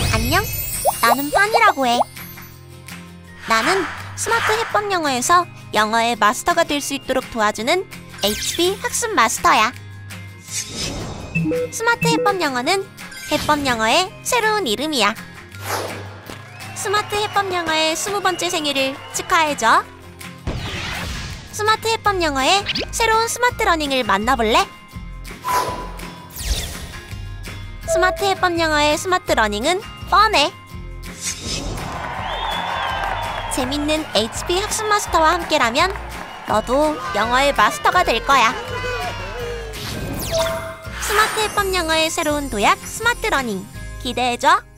안녕, 나는 펀이라고 해. 나는 스마트 해법 영어에서 영어의 마스터가 될 수 있도록 도와주는 HP 학습 마스터야. 스마트 해법 영어는 해법 영어의 새로운 이름이야. 스마트 해법 영어의 20번째 생일을 축하해줘. 스마트 해법 영어의 새로운 스마트 러닝을 만나볼래? 스마트 해법 영어의 스마트 러닝은 뻔해. 재밌는 HP 학습 마스터와 함께라면 너도 영어의 마스터가 될 거야. 스마트 해법 영어의 새로운 도약 스마트 러닝 기대해줘.